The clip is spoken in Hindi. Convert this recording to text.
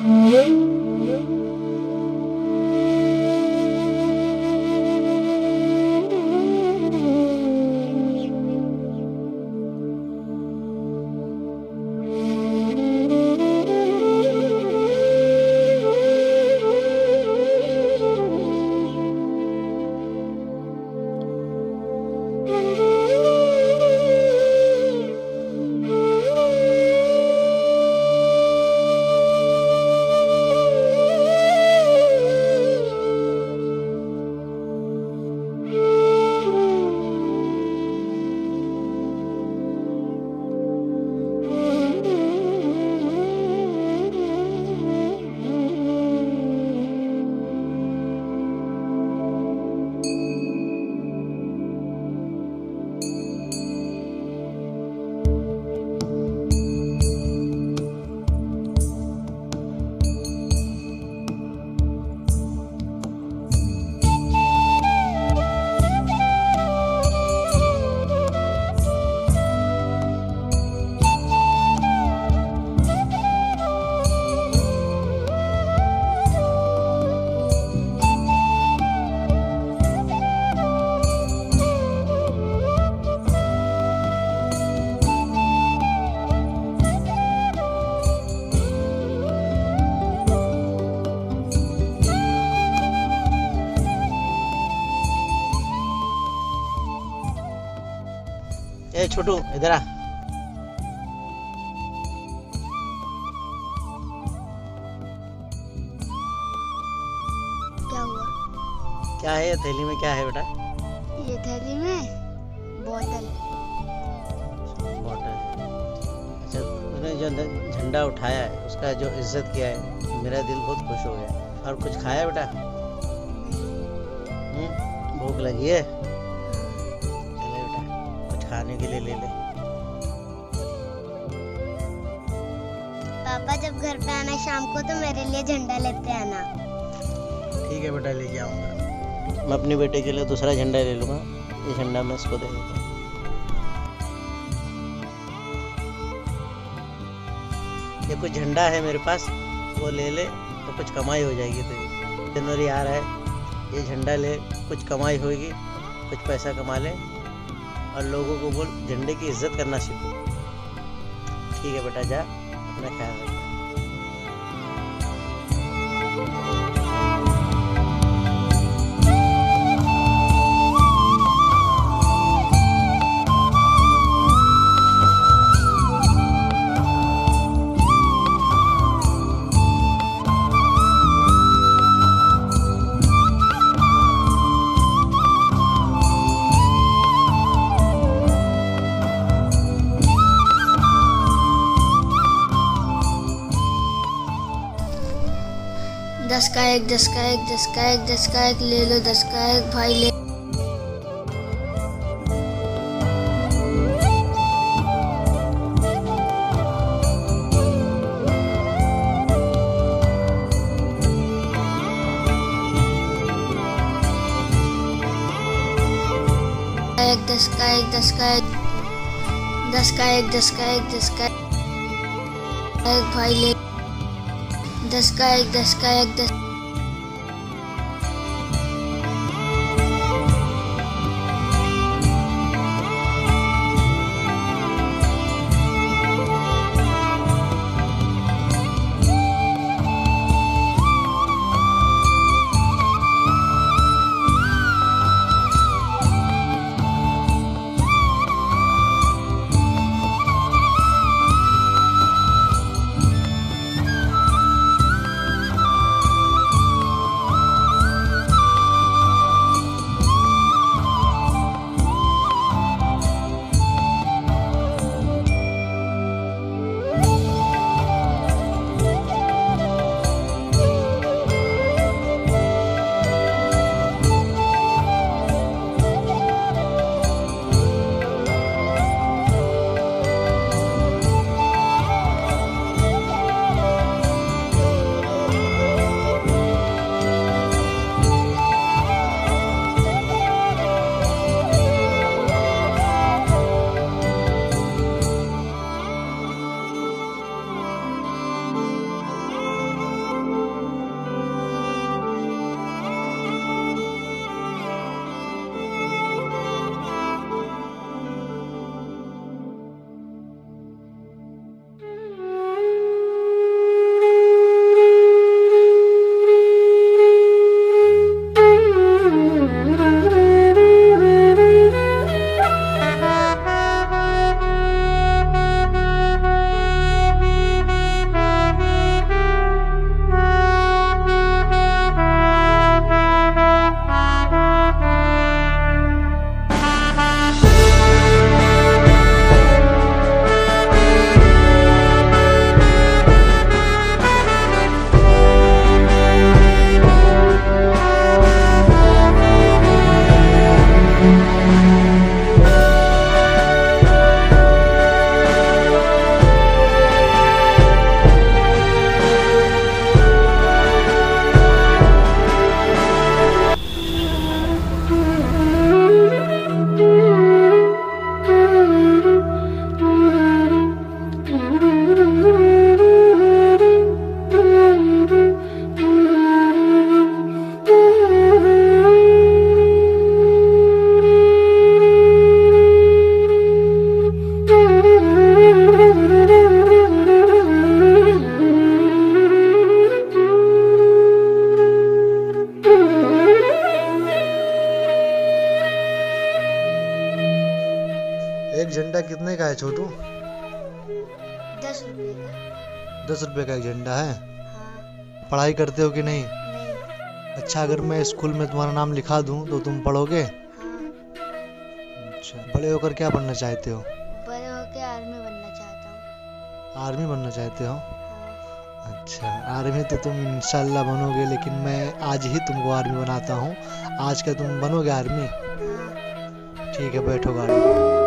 ए छोटू इधर आ। क्या हुआ? क्या है ये थैली में? क्या है बेटा? ये थैली में बोतल। बॉटल? अच्छा, तूने जो झंडा उठाया है उसका जो इज्जत किया है, मेरा दिल बहुत खुश हो गया। और कुछ खाया बेटा? भूख लगी है? चले बेटा, कुछ खाने के लिए ले ले। पापा जब घर पे आना शाम को तो मेरे लिए झंडा लेते आना। ठीक है बेटा, लेके आऊँगा। मैं अपने बेटे के लिए दूसरा झंडा ले लूँगा। ये झंडा मैं इसको दे देता हूँ। ये कुछ झंडा है मेरे पास, वो ले ले तो कुछ कमाई हो जाएगी तेरी। जनवरी आ रहा है, ये झंडा ले, कुछ कमाई होगी, कुछ पैसा कमा ले और लोगों को बोल झंडे की इज्जत करना सीखो। ठीक है बेटा, जा अपना ख्याल रख। दस का एक, 10 का 1, 10 का 1, 10 का 1 ले लो, 10 का 1 भाई ले। एक 10 का 1, 10 का 1, 10 का 1, 10 का 1, 10 का 1 भाई ले। 10 का 1, 10 का 1, 10। है छोटू? 10 रुपए का। 10 रुपए का एक झंडा है। हाँ। पढ़ाई करते हो कि नहीं? नहीं। अच्छा, अगर मैं स्कूल में तुम्हारा नाम लिखा दूं तो तुम पढ़ोगे? हाँ। अच्छा, बड़े होकर क्या बनना चाहते हो? बड़े होके आर्मी बनना चाहता हूँ। आर्मी बनना चाहते हो? हाँ। अच्छा, आर्मी तो तुम इंशाल्लाह बनोगे, लेकिन मैं आज ही तुमको आर्मी बनाता हूँ। आज क्या तुम बनोगे आर्मी? हाँ। ठीक है, बैठो गाड़ी में।